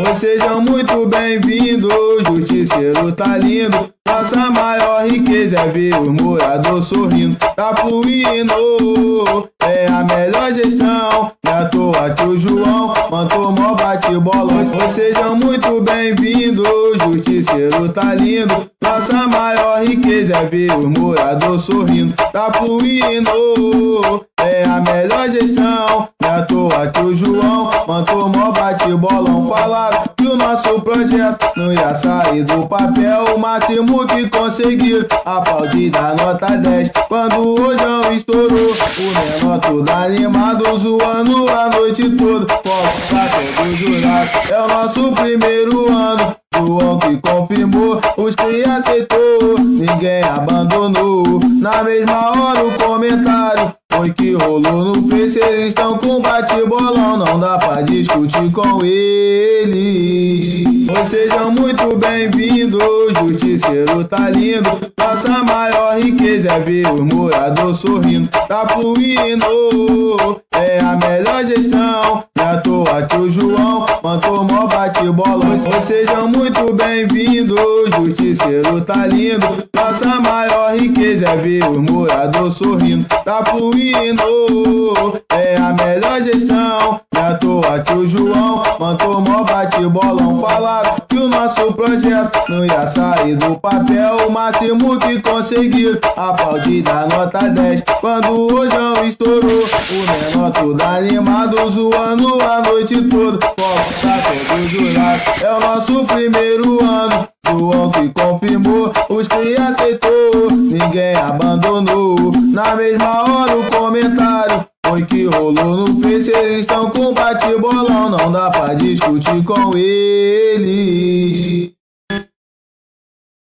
Sejam muito bem-vindos, Justiceiro tá lindo. Nossa maior riqueza é ver os moradores sorrindo. Tá fluindo, é a melhor gestão. Não é à toa que o João mandou mó bate-bolão. Sejam muito bem-vindos, Justiceiro tá lindo. Nossa maior riqueza é ver os moradores sorrindo. Tá fluindo, é a melhor gestão. Não é à toa que o João mandou mó bate-bolão. Falaram que o nosso projeto não ia sair do papel. O máximo que conseguiram, aplaudir da nota 10. Quando o rojão estourou, o menor todo animado, zoando a noite toda. Foco pra todo jurado, é o nosso primeiro ano. João que confirmou, os que aceitou, ninguém abandonou. Na mesma hora o comentário foi que rolou no Face. Eles estão com bate-bolão, não dá pra discutir com eles. Sejam muito bem-vindos, Justiceiro tá lindo. Nossa maior riqueza é ver os moradores sorrindo. Tá fluindo, é a melhor gestão. Não é à toa que o João mandou mó bate-bolão. Sejam muito bem-vindos, Justiceiro tá lindo. Nossa maior riqueza é ver os moradores sorrindo. Tá fluindo, é a melhor gestão. Não é à toa que o João mandou mó bate-bolão. Falaram que o nosso projeto não ia sair do papel. O máximo que conseguiram, aplaudir da nota 10. Quando o rojão estourou, o menor todo animado, zoando a noite toda. Foco pra todo jurado, é o nosso primeiro ano. João que confirmou, os que aceitou, ninguém abandonou. Na mesma hora o comentário foi que rolou no Face. Eles estão com bate-bolão, não dá pra discutir com eles.